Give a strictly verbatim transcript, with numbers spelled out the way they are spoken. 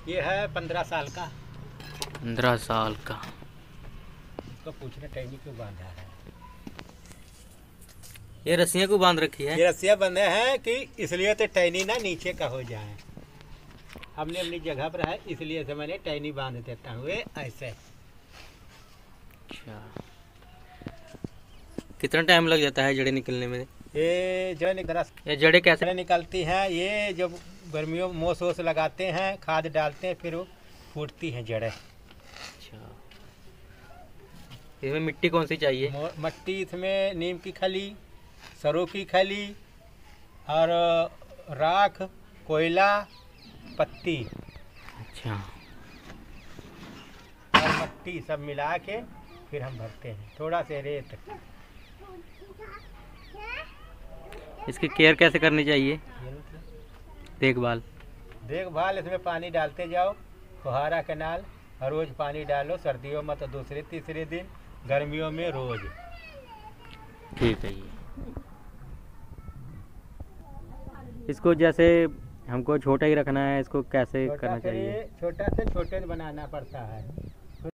ये है पंद्रह साल का। पंद्रह साल का। इसको पूछना टहनी क्यों बांधा है। ये रस्सियाँ को बांध रखी है। ये रस्सियाँ बंधे हैं कि इसलिए तो टहनी ना नीचे का हो जाए। हमने अपनी जगह पर है इसलिए से मैंने टहनी बांध देता हूँ ऐसे। अच्छा, कितना टाइम लग जाता है जड़ें निकलने में? ये जो निकल ये जड़ें कैसे निकलती हैं, ये जब गर्मियों में मोस वोस लगाते हैं, खाद डालते हैं, फिर वो फूटती हैं जड़ें। अच्छा, इसमें मिट्टी कौन सी चाहिए? मिट्टी इसमें नीम की खली, सरों की खली और राख, कोयला, पत्ती। अच्छा, और मिट्टी सब मिला के फिर हम भरते हैं, थोड़ा से रेत। इसकी केयर कैसे करनी चाहिए? देखभाल देखभाल इसमें पानी डालते जाओ, फुहारा कैनाल, हर रोज पानी डालो। सर्दियों में तो दूसरे तीसरे दिन, गर्मियों में रोज। ठीक है। ये इसको जैसे हमको छोटा ही रखना है, इसको कैसे करना चाहिए? छोटा से छोटे बनाना पड़ता है।